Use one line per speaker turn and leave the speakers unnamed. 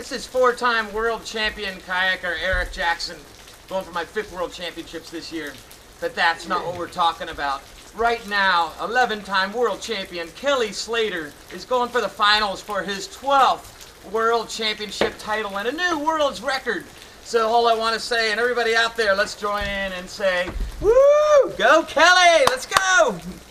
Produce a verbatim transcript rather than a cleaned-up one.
This is four-time world champion kayaker Eric Jackson, going for my fifth world championships this year. But that's not what we're talking about. Right now, eleven-time world champion Kelly Slater is going for the finals for his twelfth world championship title and a new world's record. So all I want to say, and everybody out there, let's join in and say, woo! Go Kelly! Let's go!